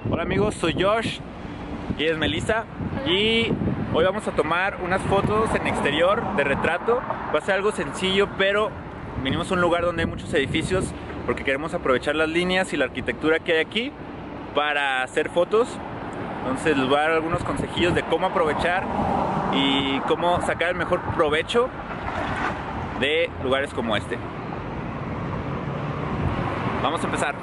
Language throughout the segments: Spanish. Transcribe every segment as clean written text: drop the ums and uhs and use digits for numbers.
Hola amigos, soy Josh y es Melissa. Y hoy vamos a tomar unas fotos en exterior de retrato. Va a ser algo sencillo, pero vinimos a un lugar donde hay muchos edificios porque queremos aprovechar las líneas y la arquitectura que hay aquí para hacer fotos. Entonces les voy a dar algunos consejillos de cómo aprovechar y cómo sacar el mejor provecho de lugares como este. Vamos a empezar.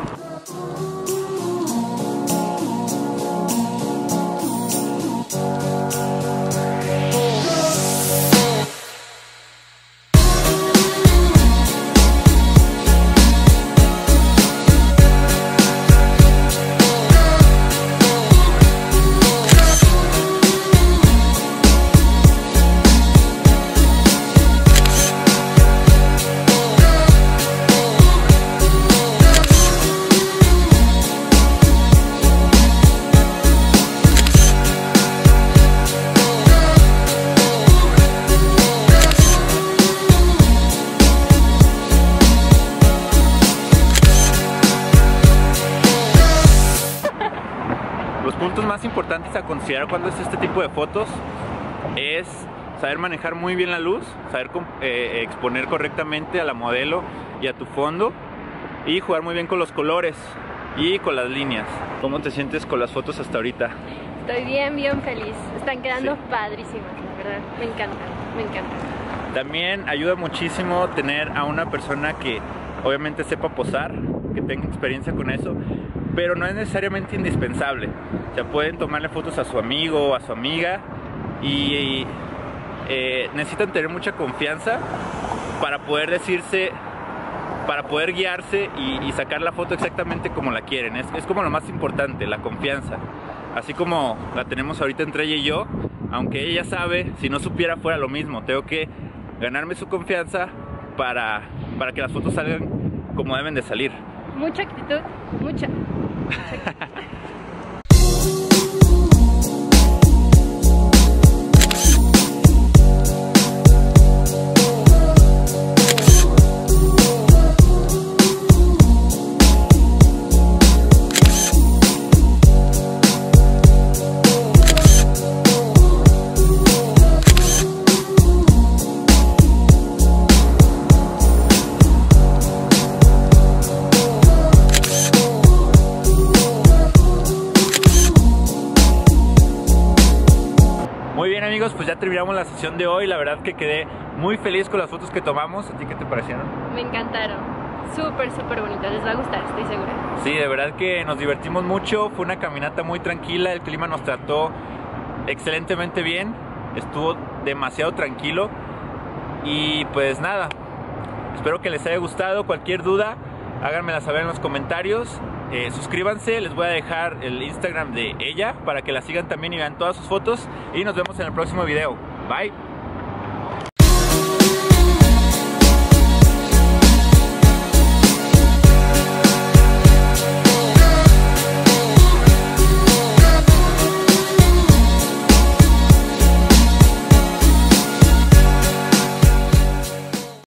Los puntos más importantes a considerar cuando es este tipo de fotos es saber manejar muy bien la luz, saber exponer correctamente a la modelo y a tu fondo y jugar muy bien con los colores y con las líneas. ¿Cómo te sientes con las fotos hasta ahorita? Estoy bien feliz. Están quedando padrísimas, la verdad. Me encantan, me encantan. También ayuda muchísimo tener a una persona que obviamente sepa posar, que tenga experiencia con eso, pero no es necesariamente indispensable. O sea, pueden tomarle fotos a su amigo o a su amiga y necesitan tener mucha confianza para poder decirse, para poder guiarse y sacar la foto exactamente como la quieren. Es como lo más importante, la confianza. Así como la tenemos ahorita entre ella y yo, aunque ella sabe, si no supiera fuera lo mismo. Tengo que ganarme su confianza para que las fotos salgan como deben de salir. Mucha actitud, mucha actitud. Muy bien amigos, pues ya terminamos la sesión de hoy. La verdad que quedé muy feliz con las fotos que tomamos. ¿A ti qué te parecieron? Me encantaron. Súper bonitas. Les va a gustar, estoy segura. Sí, de verdad que nos divertimos mucho. Fue una caminata muy tranquila. El clima nos trató excelentemente bien. Estuvo demasiado tranquilo. Y pues nada, espero que les haya gustado. Cualquier duda, háganmela saber en los comentarios. Suscríbanse, les voy a dejar el Instagram de ella para que la sigan también y vean todas sus fotos. Y nos vemos en el próximo video. Bye.